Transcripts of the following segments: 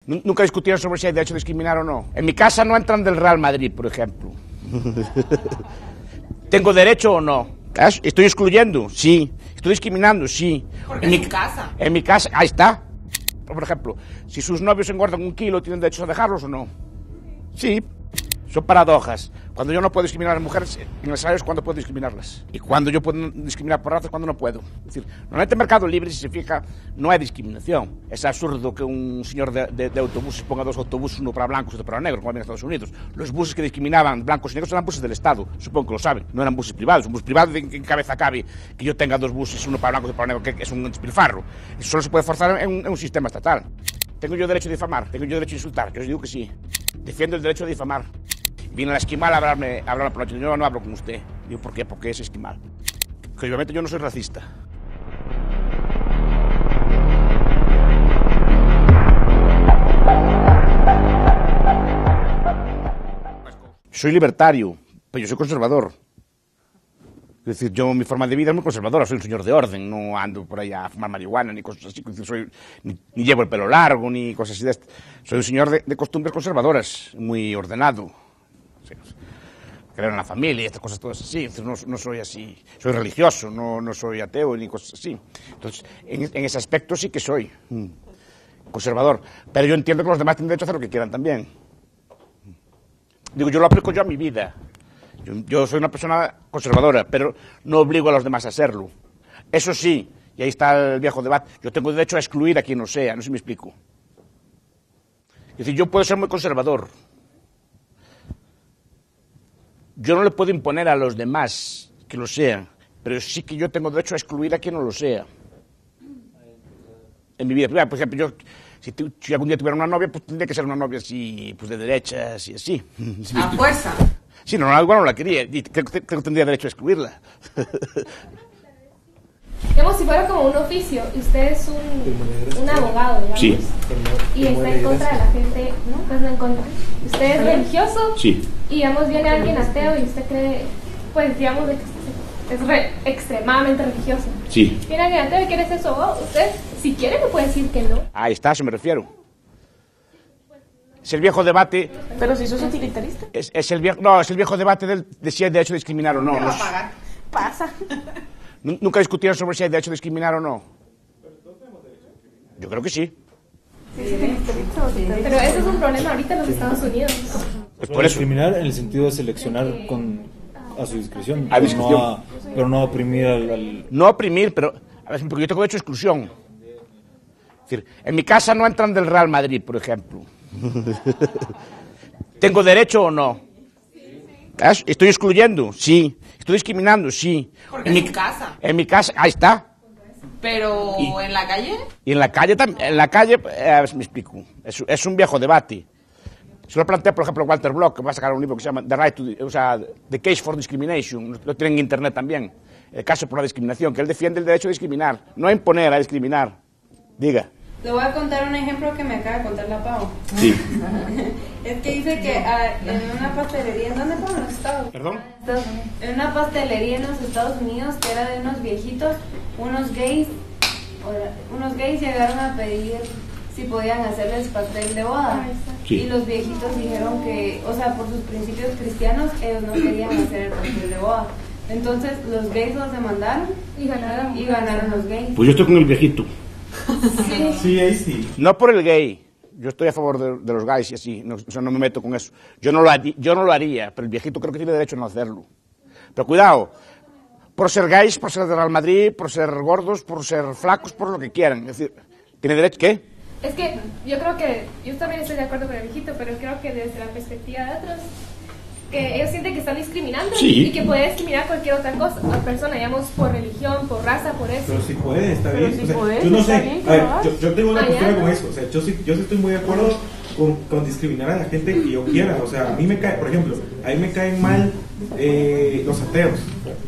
Nunca discutieron sobre si hay derecho a discriminar o no. En mi casa no entran del Real Madrid, por ejemplo. ¿Tengo derecho o no? ¿Estoy excluyendo? Sí. ¿Estoy discriminando? Sí. Porque en mi casa. En mi casa, ahí está. Por ejemplo, si sus novios engordan 1 kilo, ¿tienen derecho a dejarlos o no? Sí. Son paradojas. Cuando yo no puedo discriminar a las mujeres en las áreas, ¿cuándo puedo discriminarlas? Y cuando yo puedo discriminar por razas, ¿cuándo no puedo? Es decir, normalmente en mercado libre, si se fija, no hay discriminación. Es absurdo que un señor de autobuses ponga 2 autobuses, uno para blancos y otro para negros, como había en Estados Unidos. Los buses que discriminaban blancos y negros eran buses del Estado, supongo que lo saben, no eran buses privados. Un bus privado, ¿en cabeza cabe que yo tenga 2 buses, uno para blancos y otro para negros, que es un despilfarro? Eso solo se puede forzar en un sistema estatal. ¿Tengo yo derecho a difamar? ¿Tengo yo derecho a insultar? Yo os digo que sí. Defiendo el derecho a difamar. Viene la Esquimal a hablarme por la noche. Yo no hablo con usted. Digo, ¿por qué? Porque es Esquimal. Que obviamente yo no soy racista. Soy libertario, pero yo soy conservador. Es decir, mi forma de vida es muy conservadora. Soy un señor de orden. No ando por ahí a fumar marihuana ni cosas así. Ni llevo el pelo largo ni cosas así de esto. Soy un señor de costumbres conservadoras, muy ordenado. Creo en la familia y estas cosas todas así. No soy así, soy religioso, no soy ateo ni cosas así. Entonces, en ese aspecto sí que soy conservador. Pero yo entiendo que los demás tienen derecho a hacer lo que quieran también. Digo, yo lo aplico yo a mi vida. Yo soy una persona conservadora, pero no obligo a los demás a serlo. Eso sí, y ahí está el viejo debate, yo tengo derecho a excluir a quien no sea, no sé si me explico. Es decir, yo puedo ser muy conservador. Yo no le puedo imponer a los demás que lo sean, pero sí que yo tengo derecho a excluir a quien no lo sea. En mi vida privada, por ejemplo, si algún día tuviera una novia, pues tendría que ser una novia así, pues de derechas y así. A fuerza. Sí, igual no la quería, y creo que tendría derecho a excluirla. Digamos, si fuera como un oficio, y usted es un abogado, digamos, sí, y está en contra de la gente, ¿no? Pues no en contra. Usted es religioso, sí, y digamos, viene alguien ateo y usted cree, pues digamos, de que es extremadamente religioso. Sí. Viene alguien ateo y quiere ser su abogado. Usted, si quiere, me puede decir que no. Ahí está, a eso me refiero. Es el viejo debate. Pero si sos utilitarista. Es el viejo debate de si hay derecho a discriminar o no. ¿Qué va a pagar? Pasa. Nunca discutieron sobre si hay derecho a discriminar o no. Yo creo que sí. Pero eso es un problema ahorita en los Estados Unidos. Pues por eso. Discriminar en el sentido de seleccionar a su discreción, pero no oprimir al... No oprimir, pero porque yo tengo derecho a exclusión. Es decir, en mi casa no entran del Real Madrid, por ejemplo. ¿Tengo derecho o no? ¿Estoy excluyendo? Sí. ¿Estoy discriminando? Sí. Porque en mi casa. En mi casa, ahí está. Pero ¿en la calle? Y en la calle también. En la calle, me explico. Es un viejo debate. Se lo plantea, por ejemplo, Walter Block, que va a sacar un libro que se llama The Case for Discrimination. Lo tienen en internet también. El caso por la discriminación, que él defiende el derecho a discriminar, no a imponer, a discriminar. Diga. Le voy a contar un ejemplo que me acaba de contar la Pau. Sí. Es que dice que en una pastelería, ¿en dónde fueron los Estados? ¿Perdón? En una pastelería en los Estados Unidos, que era de unos viejitos, unos gays llegaron a pedir si podían hacerles pastel de boda. Sí. Y los viejitos dijeron que, o sea, por sus principios cristianos, ellos no querían hacer el pastel de boda. Entonces los gays los demandaron y ganaron los gays. Pues yo estoy con el viejito. Sí, ahí sí. No por el gay. Yo estoy a favor de los gays y así. No me meto con eso. Yo no lo haría, pero el viejito creo que tiene derecho a no hacerlo. Pero cuidado. Por ser gays, por ser de Real Madrid, por ser gordos, por ser flacos, por lo que quieran. Es decir, ¿tiene derecho qué? Es que yo creo que, yo también estoy de acuerdo con el viejito, pero creo que desde la perspectiva de otros, que ellos sienten que están discriminando, sí, y que puede discriminar cualquier otra persona, digamos, por religión, por raza, por eso. Pero si puede, está bien. Si o sea, puede, yo no sé, bien, a ver, yo tengo una postura con no. eso, o sea, yo sí estoy muy de acuerdo con discriminar a la gente que yo quiera, o sea, a mí me cae, por ejemplo, a mí me caen mal los ateos.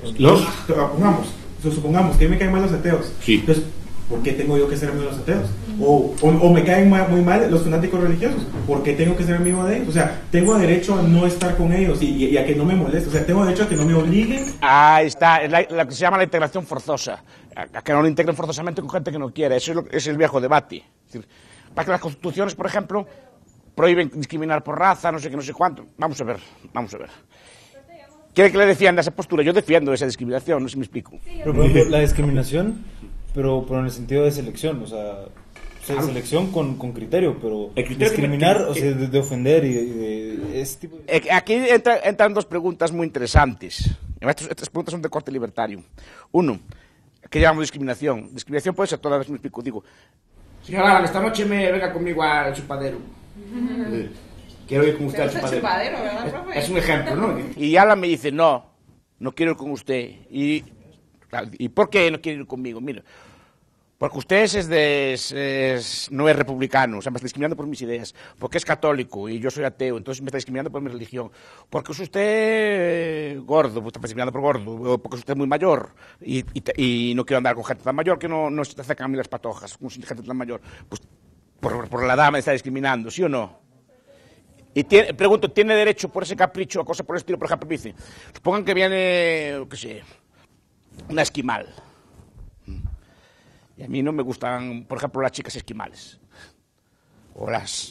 Supongamos que a mí me caen mal los ateos. Sí. Entonces, ¿por qué tengo yo que ser amigo de los ateos? O me caen muy mal los fanáticos religiosos. ¿Por qué tengo que ser amigo de ellos? O sea, tengo derecho a no estar con ellos y a que no me moleste. O sea, tengo derecho a que no me obliguen. Ahí está, es lo que se llama la integración forzosa. A que no lo integren forzosamente con gente que no quiere. Eso es el viejo debate. Es decir, Para que las constituciones, por ejemplo, prohíben discriminar por raza, no sé qué, no sé cuánto. Vamos a ver. ¿Quiere que le defienda esa postura? Yo defiendo esa discriminación, no sé si me explico. Pero, por ejemplo, la discriminación, pero en el sentido de selección, o sea, selección con criterio, pero discriminar, o sea, de ofender y de ese tipo de... Aquí entran dos preguntas muy interesantes. Estas preguntas son de corte libertario. Uno, ¿qué llamamos discriminación? Discriminación puede ser toda vez, me explico. Digo, señora, esta noche venga conmigo al chupadero. Quiero ir con usted al chupadero. ¿Verdad, es un ejemplo, ¿no? Y Alan me dice, no quiero ir con usted. ¿Y por qué no quiere ir conmigo? Mira, porque usted no es republicano, o sea, me está discriminando por mis ideas. Porque es católico y yo soy ateo, entonces me está discriminando por mi religión. Porque es usted gordo, me está discriminando por gordo. Porque es usted muy mayor y no quiero andar con gente tan mayor que no se te acercan a mí las patojas, con gente tan mayor. Pues por la edad me está discriminando, ¿sí o no? Y pregunto, ¿tiene derecho por ese capricho o cosa por el estilo? Por ejemplo, me dice, supongan que viene, qué sé, una esquimal. Y a mí no me gustan, por ejemplo, las chicas esquimales. O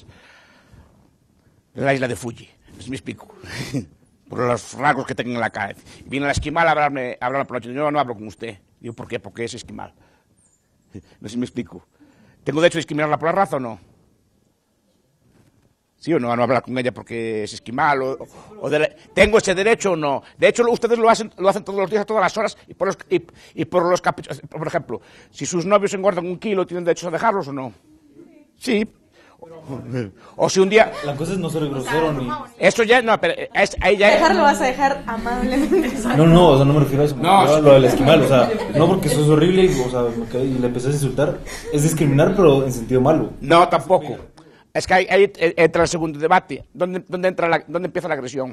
la isla de Fuji, no sé si me explico. Por los rasgos que tengo en la cabeza. Y viene la esquimal a hablarme por la noche. Yo no hablo con usted. Digo, ¿por qué? Porque es esquimal. No sé si me explico. ¿Tengo derecho a discriminarla por la raza o no? ¿Sí o no? A no hablar con ella porque es esquimal. ¿Tengo ese derecho o no? De hecho, ustedes lo hacen todos los días, a todas las horas, y por los caprichos. Por ejemplo, si sus novios engordan 1 kilo, ¿tienen derecho a dejarlos o no? Sí. O si un día... La cosa es no ser grosero ni... Eso ya, no, pero ahí ya... Dejarlo vas a dejar amablemente. No, o sea, no me refiero a eso. No, a lo del esquimal, o sea, no porque eso es horrible y le empecé a insultar. Es discriminar, pero en sentido malo. No, tampoco. Es que ahí entra el segundo debate. ¿Dónde empieza la agresión?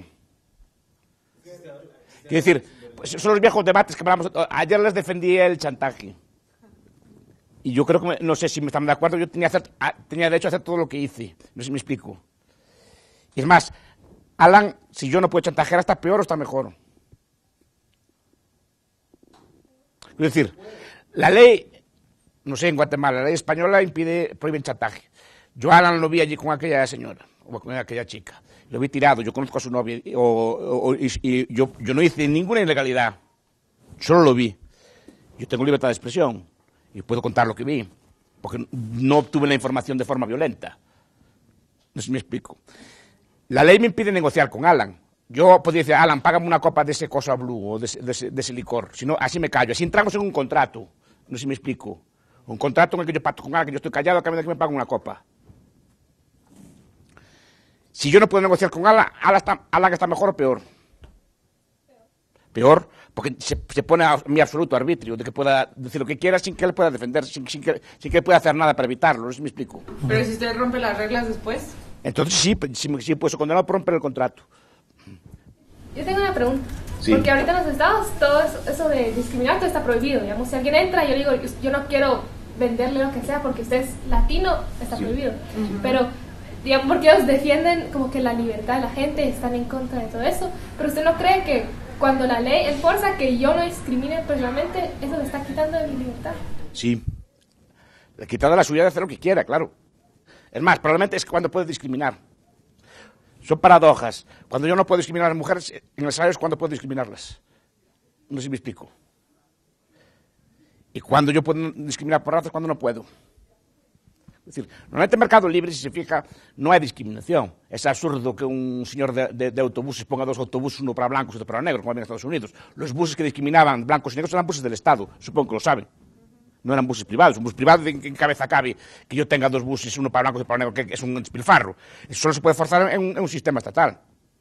Quiero decir, pues son los viejos debates que hablamos. Ayer les defendí el chantaje. Y yo creo que, no sé si me están de acuerdo, yo tenía derecho a hacer todo lo que hice. No sé si me explico. Y es más, Alan, si yo no puedo chantajear, ¿está peor o está mejor? Es decir, la ley, no sé, en Guatemala, la ley española prohíbe el chantaje. Yo a Alan lo vi allí con aquella señora, o con aquella chica. Lo vi tirado, yo conozco a su novia, y yo no hice ninguna ilegalidad. Solo lo vi. Yo tengo libertad de expresión, y puedo contar lo que vi, porque no obtuve la información de forma violenta. No sé si me explico. La ley me impide negociar con Alan. Yo podría decir, Alan, págame una copa de ese cosa blue, o de ese licor. Si no, así me callo. Así entramos en un contrato. No sé si me explico. Un contrato en el que yo pacto con Alan, que yo estoy callado, a cambio de que me pague una copa. Si yo no puedo negociar con Alan está mejor o peor. Peor, porque se pone a mi absoluto arbitrio de que pueda decir lo que quiera sin que él pueda defender, sin que él pueda hacer nada para evitarlo. No sé si me explico. Pero si usted rompe las reglas después. Entonces sí pues condenado por romper el contrato. Yo tengo una pregunta. Sí. Porque ahorita en los estados todo eso de discriminar todo está prohibido. Digamos, si alguien entra, yo le digo, yo no quiero venderle lo que sea porque usted es latino, está prohibido. Pero, digamos, porque ellos defienden como que la libertad de la gente, están en contra de todo eso. Pero usted no cree que cuando la ley enforza que yo no discrimine personalmente, eso me está quitando de mi libertad. Sí. Le he quitado la suya de hacer lo que quiera, claro. Es más, probablemente es cuando puede discriminar. Son paradojas. Cuando yo no puedo discriminar a las mujeres, en el salario es cuando puedo discriminarlas. No sé si me explico. Y cuando yo puedo discriminar por razas, cuando no puedo. Es decir, normalmente en Mercado Libre, si se fija, no hay discriminación. Es absurdo que un señor de autobuses ponga 2 autobuses, uno para blancos y otro para negros, como había en Estados Unidos. Los buses que discriminaban blancos y negros eran buses del Estado, supongo que lo saben. No eran buses privados. Un bus privado, ¿en cabeza cabe que yo tenga 2 buses, uno para blancos y otro para negros, que es un despilfarro? Eso solo se puede forzar en un sistema estatal.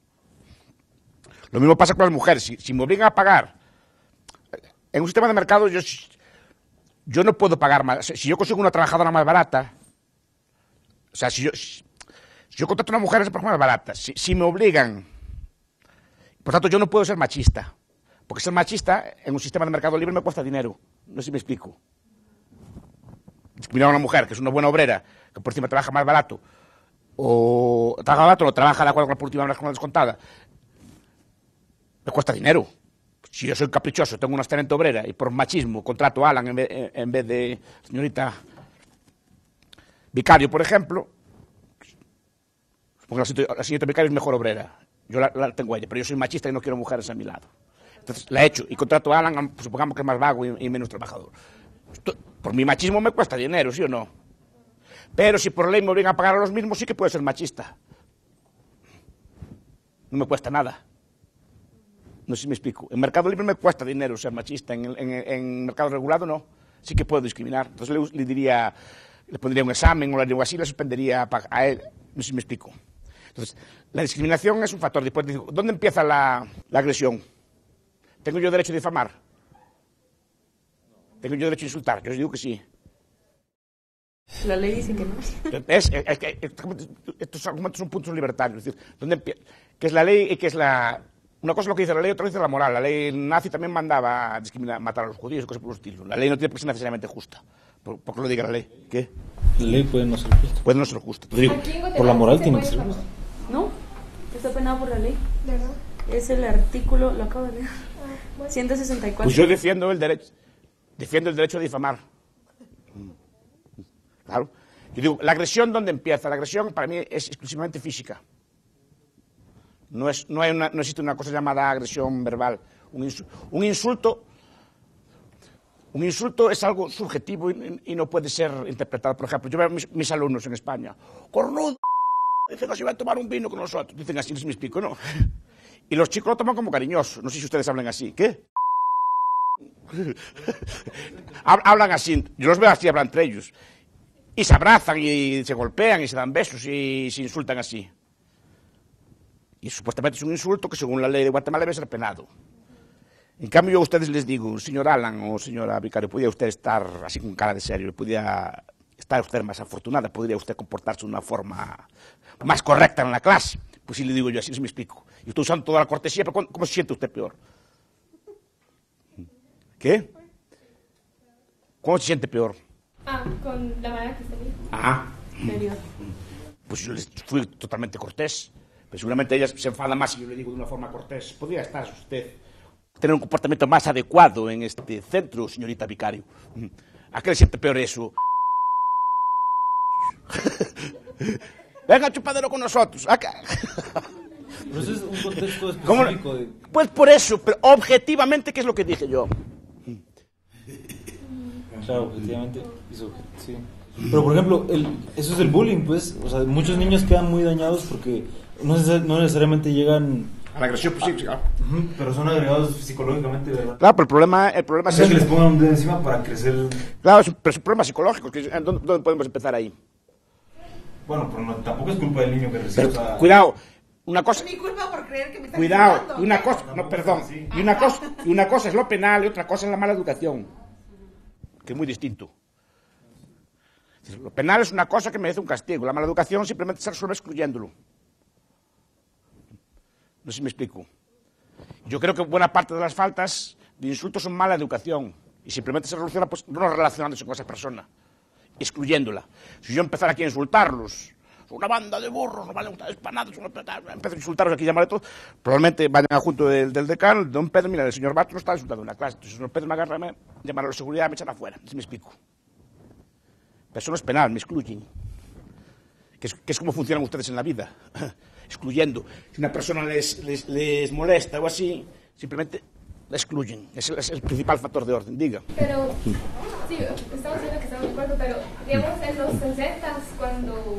Lo mismo pasa con las mujeres. Si me obligan a pagar en un sistema de mercado, yo no puedo pagar más. Si yo consigo una trabajadora más barata, o sea, si yo contrato a una mujer, es por más barata. Si me obligan, por tanto, yo no puedo ser machista. Porque ser machista en un sistema de mercado libre me cuesta dinero. No sé si me explico. Discriminar a una mujer que es una buena obrera, que por encima trabaja más barato, o trabaja de acuerdo con la última hora con la descontada, me cuesta dinero. Si yo soy caprichoso, tengo una excelente obrera y por machismo contrato a Alan en vez de señorita Vicario, por ejemplo, porque la señorita Vicario es mejor obrera. Yo la tengo a ella, pero yo soy machista y no quiero mujeres a mi lado. Entonces la echo y contrato a Alan, supongamos que es más vago y menos trabajador. Por mi machismo me cuesta dinero, ¿sí o no? Pero si por ley me obligan a pagar a los mismos, sí que puedo ser machista. No me cuesta nada. No sé si me explico. En mercado libre me cuesta dinero ser machista, en mercado regulado no. Sí que puedo discriminar. Entonces le diría, le pondría un examen o algo así, le suspendería a él. No sé si me explico. Entonces, la discriminación es un factor. Después digo, ¿dónde empieza la agresión? ¿Tengo yo derecho a difamar? ¿Tengo yo derecho a insultar? Yo os digo que sí. La ley dice que no. Estos argumentos son puntos libertarios. Es decir, ¿dónde empieza? ¿Qué es la ley y qué es la...? Una cosa es lo que dice la ley, otra dice la moral. La ley nazi también mandaba a discriminar, matar a los judíos y cosas por el estilo. La ley no tiene que ser necesariamente justa. Porque lo diga la ley. ¿Qué? La ley puede no ser justa. Puede no ser justa. Digo, por la moral tiene que ser justa. No, está penado por la ley. ¿Verdad? Es el artículo, lo acabo de leer. 164. Pues yo defiendo el derecho a difamar. Claro. Yo digo, ¿la agresión dónde empieza? La agresión para mí es exclusivamente física. No existe una cosa llamada agresión verbal. Un insulto es algo subjetivo y no puede ser interpretado. Por ejemplo, yo veo a mis alumnos en España. ¡Cornudo! Dicen así, van a tomar un vino con nosotros. Dicen así, no sé si me explico, ¿no? Y los chicos lo toman como cariñoso. No sé si ustedes hablan así. ¿Qué? Hablan así. Yo los veo así, hablan entre ellos. Y se abrazan y se golpean y se dan besos y se insultan así. Y supuestamente es un insulto que según la ley de Guatemala debe ser penado. En cambio yo a ustedes les digo, señor Alan o señora Vicario, podría usted estar así con cara de serio, podría estar usted más afortunada, podría usted comportarse de una forma más correcta en la clase. Pues sí le digo yo, así se me explico. Y usted usando toda la cortesía, pero ¿cómo se siente usted peor? ¿Qué? ¿Cómo se siente peor? Con la manera que se dijo. Serio. Pues yo les fui totalmente cortés. Pero seguramente ella se enfada más si yo le digo de una forma cortés. Podría estar usted, tener un comportamiento más adecuado en este centro, señorita Vicario. ¿A qué le siente peor eso? Venga, chupadero con nosotros. Acá. Pero eso es un contexto específico de... Pues por eso, pero objetivamente, ¿qué es lo que dije yo? Claro, objetivamente, sí. Pero por ejemplo, eso es el bullying, pues. O sea, muchos niños quedan muy dañados porque no necesariamente llegan a la agresión física. Pero son agregados psicológicamente, ¿verdad? Claro, pero el problema es que les pongan un dedo encima para crecer. Claro, pero es un problema psicológico. ¿Dónde podemos empezar ahí? Bueno, pero tampoco es culpa del niño que recibe. Cuidado. Una cosa. Es mi culpa por creer que me están Cuidado. culpando. Y una cosa, no, perdón. Y una cosa es lo penal y otra cosa es la mala educación, que es muy distinto. Lo penal es una cosa que merece un castigo. La mala educación simplemente se resuelve excluyéndolo. No sé si me explico. Yo creo que buena parte de las faltas de insultos son mala educación y simplemente se soluciona pues, no relacionándose con esa persona, excluyéndola. Si yo empezara aquí a insultarlos, son una banda de burros, no valen ustedes para nada, empiezo a insultarlos aquí, llamarle todo, probablemente vayan a junto del decano, don Pedro, mira, el señor Bato no está insultando en la clase, entonces el señor Pedro me agarra, me llama a la seguridad, me echan afuera, no sé si me explico. Pero eso no es penal, me excluyen. Que es como funcionan ustedes en la vida, excluyendo. Si una persona les molesta o así, simplemente la excluyen. Es el principal factor de orden, diga. Pero, sí, estamos diciendo que estamos de acuerdo, pero digamos en los 60 cuando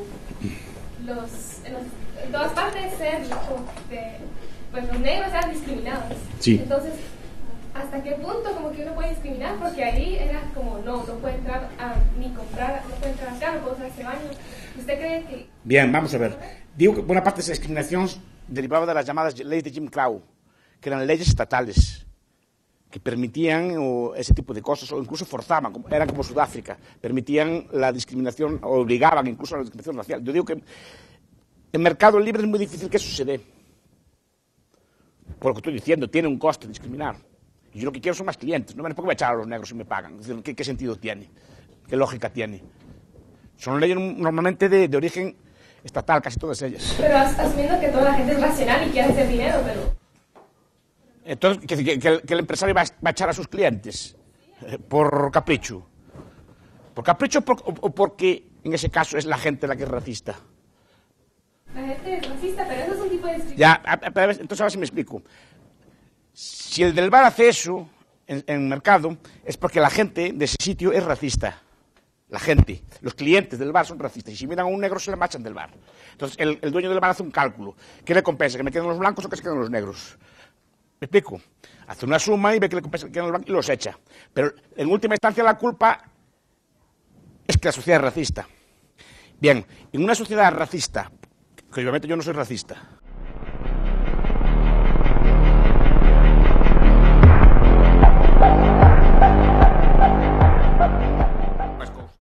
en todas partes pues los negros eran discriminados. Sí. Entonces, ¿hasta qué punto como que uno puede discriminar? Porque ahí era como, no puede entrar ni comprar, no puede entrar acá, no puede usar este baño. ¿Usted cree que...? Bien, vamos a ver. Digo que buena parte de esa discriminación derivaba de las llamadas leyes de Jim Crow, que eran leyes estatales, que permitían ese tipo de cosas, o incluso forzaban, eran como Sudáfrica, permitían la discriminación, o obligaban incluso a la discriminación racial. Yo digo que en mercado libre es muy difícil que eso se dé. Por lo que estoy diciendo, tiene un coste discriminar. Y yo lo que quiero son más clientes. No me puedo echar a los negros si me pagan. Es decir, ¿qué sentido tiene? ¿Qué lógica tiene? Son leyes normalmente de origen estatal, casi todas ellas. Pero asumiendo que toda la gente es racional y quiere hacer dinero, pero... Entonces, que el empresario va a echar a sus clientes por capricho. ¿Por capricho o porque en ese caso es la gente la que es racista. La gente es racista, pero eso es un tipo de discriminación. Ya, entonces ahora sí me explico. Si el del bar hace eso en el mercado, es porque la gente de ese sitio es racista. La gente, los clientes del bar son racistas. Y si miran a un negro, se le marchan del bar. Entonces, el dueño del bar hace un cálculo. ¿Qué le compensa? ¿Que me queden los blancos o que se queden los negros? ¿Me explico? Hace una suma y ve que le compensa que queden los blancos y los echa. Pero, en última instancia, la culpa es que la sociedad es racista. Bien, en una sociedad racista, que obviamente yo no soy racista,